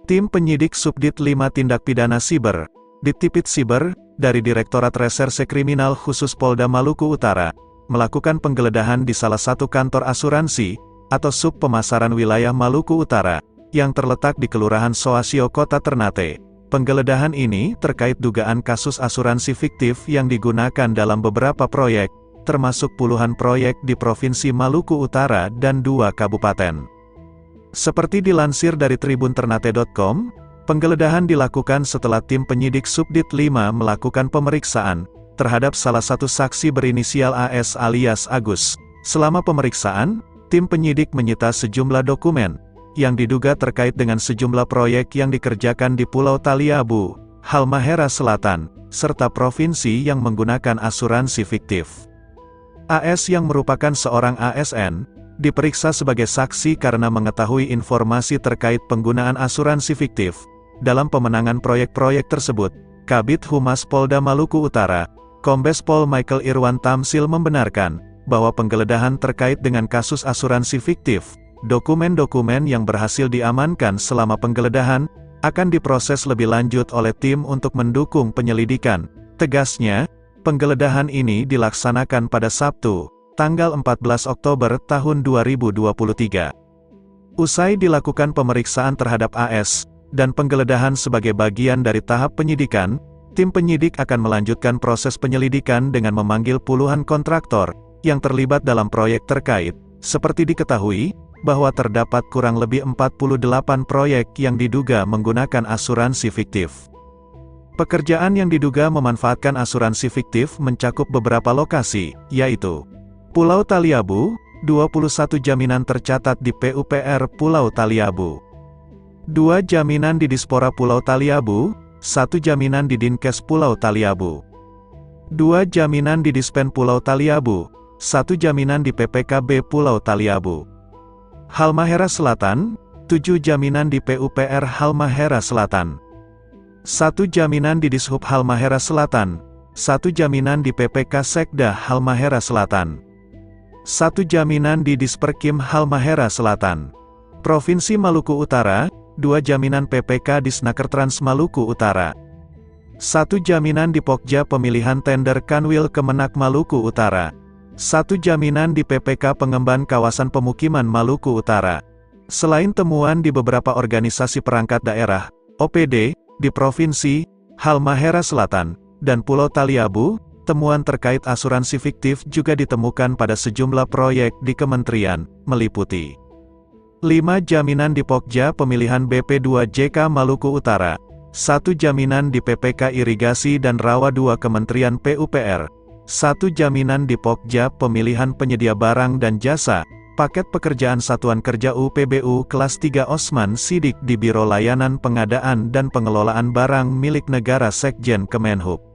Tim penyidik Subdit 5 Tindak Pidana Siber, Dittipid Siber, dari Direktorat Reserse Kriminal Khusus Polda Maluku Utara, melakukan penggeledahan di salah satu kantor asuransi, atau sub pemasaran wilayah Maluku Utara, yang terletak di Kelurahan Soasio Kota Ternate. Penggeledahan ini terkait dugaan kasus asuransi fiktif yang digunakan dalam beberapa proyek, termasuk puluhan proyek di Provinsi Maluku Utara dan 2 kabupaten. Seperti dilansir dari tribunternate.com, penggeledahan dilakukan setelah tim penyidik Subdit 5 melakukan pemeriksaan terhadap salah satu saksi berinisial AS alias Agus. Selama pemeriksaan, tim penyidik menyita sejumlah dokumen yang diduga terkait dengan sejumlah proyek yang dikerjakan di Pulau Taliabu, Halmahera Selatan, serta provinsi yang menggunakan asuransi fiktif. AS yang merupakan seorang ASN, diperiksa sebagai saksi karena mengetahui informasi terkait penggunaan asuransi fiktif. Dalam pemenangan proyek-proyek tersebut, Kabid Humas Polda Maluku Utara, Kombes Pol Michael Irwan Tamsil membenarkan bahwa penggeledahan terkait dengan kasus asuransi fiktif, dokumen-dokumen yang berhasil diamankan selama penggeledahan, akan diproses lebih lanjut oleh tim untuk mendukung penyelidikan. Tegasnya, penggeledahan ini dilaksanakan pada Sabtu, tanggal 14 Oktober tahun 2023. Usai dilakukan pemeriksaan terhadap AS, dan penggeledahan sebagai bagian dari tahap penyidikan, tim penyidik akan melanjutkan proses penyelidikan dengan memanggil puluhan kontraktor yang terlibat dalam proyek terkait. Seperti diketahui, bahwa terdapat kurang lebih 48 proyek yang diduga menggunakan asuransi fiktif. Pekerjaan yang diduga memanfaatkan asuransi fiktif mencakup beberapa lokasi, yaitu Pulau Taliabu, 21 jaminan tercatat di PUPR Pulau Taliabu, 2 jaminan di Dispora Pulau Taliabu, 1 jaminan di Dinkes Pulau Taliabu, 2 jaminan di Dispen Pulau Taliabu, 1 jaminan di PPKB Pulau Taliabu. Halmahera Selatan, 7 jaminan di PUPR Halmahera Selatan, 1 jaminan di Dishub Halmahera Selatan, 1 jaminan di PPK Sekda Halmahera Selatan, 1 jaminan di Disperkim Halmahera Selatan. Provinsi Maluku Utara, 2 jaminan PPK Disnaker Trans Maluku Utara, 1 jaminan di Pokja Pemilihan Tender Kanwil Kemenak Maluku Utara, 1 jaminan di PPK Pengemban Kawasan Pemukiman Maluku Utara. Selain temuan di beberapa organisasi perangkat daerah, OPD, di Provinsi, Halmahera Selatan, dan Pulau Taliabu, temuan terkait asuransi fiktif juga ditemukan pada sejumlah proyek di kementerian, meliputi 5 jaminan di Pokja Pemilihan BP2JK Maluku Utara, 1 jaminan di PPK Irigasi dan Rawa 2 Kementerian PUPR, 1 jaminan di Pokja Pemilihan Penyedia Barang dan Jasa, paket pekerjaan Satuan Kerja UPBU kelas 3 Osman Sidik di Biro Layanan Pengadaan dan Pengelolaan Barang milik Negara Sekjen Kemenhub.